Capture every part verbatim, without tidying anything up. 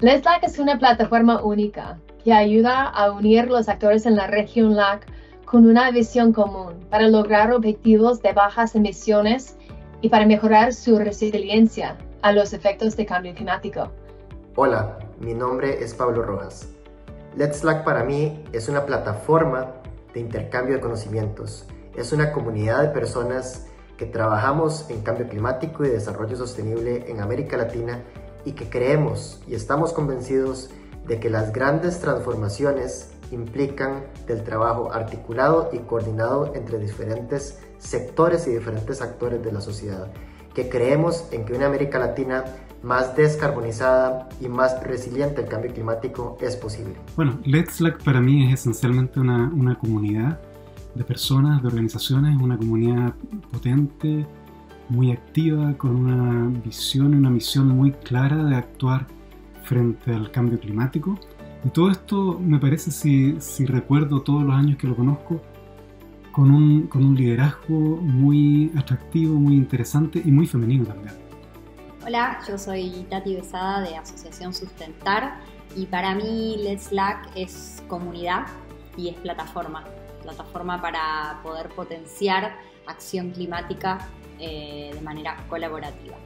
Let's L A C es una plataforma única que ayuda a unir los actores en la región L A C con una visión común para lograr objetivos de bajas emisiones y para mejorar su resiliencia a los efectos de cambio climático. Hola, mi nombre es Pablo Rojas. Let's L A C para mí es una plataforma de intercambio de conocimientos. Es una comunidad de personas que trabajamos en cambio climático y desarrollo sostenible en América Latina y que creemos y estamos convencidos de que las grandes transformaciones implican del trabajo articulado y coordinado entre diferentes sectores y diferentes actores de la sociedad, que creemos en que una América Latina más descarbonizada y más resiliente al cambio climático es posible. Bueno, Let's L A C para mí es esencialmente una, una comunidad de personas, de organizaciones, una comunidad potente, muy activa, con una visión y una misión muy clara de actuar frente al cambio climático. Y todo esto me parece, si, si recuerdo todos los años que lo conozco, con un, con un liderazgo muy atractivo, muy interesante y muy femenino también. Hola, yo soy Tati Besada de Asociación Sustentar y para mí Let's L A C es comunidad y es plataforma. Plataforma para poder potenciar acción climática eh, de manera colaborativa.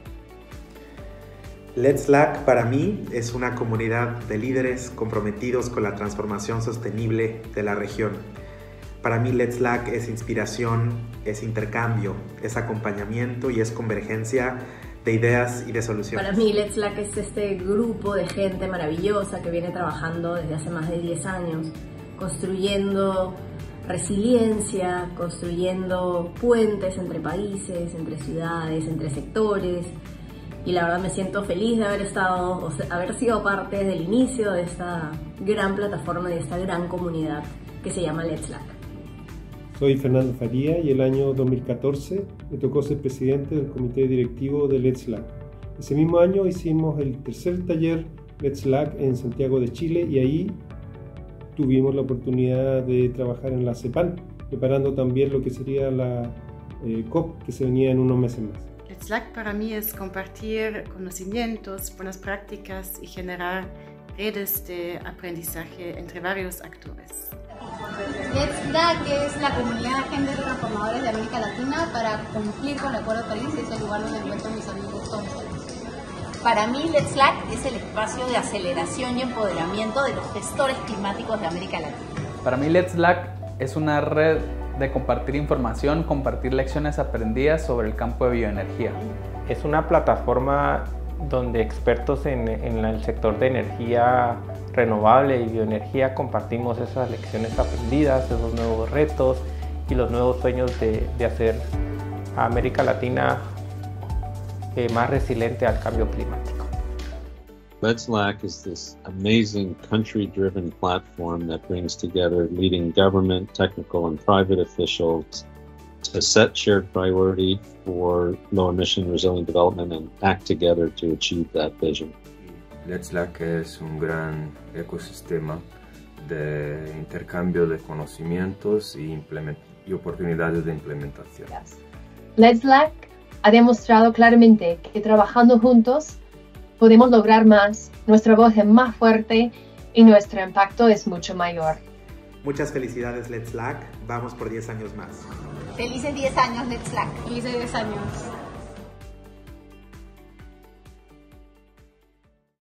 Let's L A C para mí es una comunidad de líderes comprometidos con la transformación sostenible de la región. Para mí Let's L A C es inspiración, es intercambio, es acompañamiento y es convergencia de ideas y de soluciones. Para mí Let's L A C es este grupo de gente maravillosa que viene trabajando desde hace más de diez años, construyendo resiliencia, construyendo puentes entre países, entre ciudades, entre sectores. Y la verdad me siento feliz de haber estado, o sea, haber sido parte desde el inicio de esta gran plataforma, de esta gran comunidad que se llama Let's L A C. Soy Fernando Faría y el año dos mil catorce me tocó ser presidente del comité directivo de Let's L A C. Ese mismo año hicimos el tercer taller Let's L A C en Santiago de Chile y ahí tuvimos la oportunidad de trabajar en la CEPAL, preparando también lo que sería la eh, COP que se venía en unos meses más. Let's L A C para mí es compartir conocimientos, buenas prácticas y generar redes de aprendizaje entre varios actores. Let's L A C es la comunidad de agentes transformadores de América Latina para cumplir con el Acuerdo de París y es el lugar donde encuentro mis amigos todos. Para mí, Let's L A C es el espacio de aceleración y empoderamiento de los gestores climáticos de América Latina. Para mí, Let's L A C es una red de compartir información, compartir lecciones aprendidas sobre el campo de bioenergía. Es una plataforma donde expertos en, en el sector de energía renovable y bioenergía compartimos esas lecciones aprendidas, esos nuevos retos y los nuevos sueños de, de hacer a América Latina eh, más resiliente al cambio climático. Let's L A C is this amazing country-driven platform that brings together leading government, technical, and private officials to set shared priority for low-emission resilient development and act together to achieve that vision. Let's L A C es un gran ecosistema de intercambio de conocimientos y, y oportunidades de implementación. Let's L A C ha demostrado claramente que trabajando juntos podemos lograr más, nuestra voz es más fuerte y nuestro impacto es mucho mayor. Muchas felicidades Let's L A C, vamos por diez años más. Felices diez años Let's L A C. Felices diez años.